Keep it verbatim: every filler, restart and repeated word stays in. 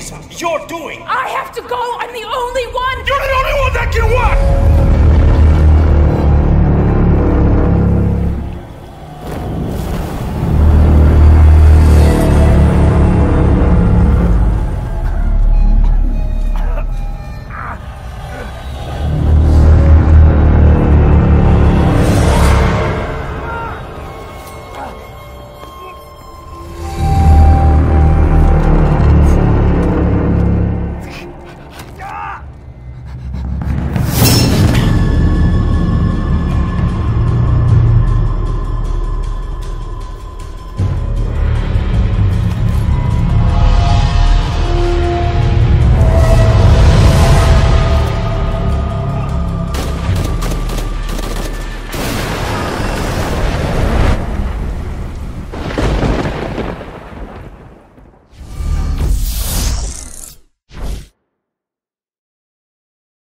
Lisa, you're doing. I have to go. I'm the only one. You're the only one that can what?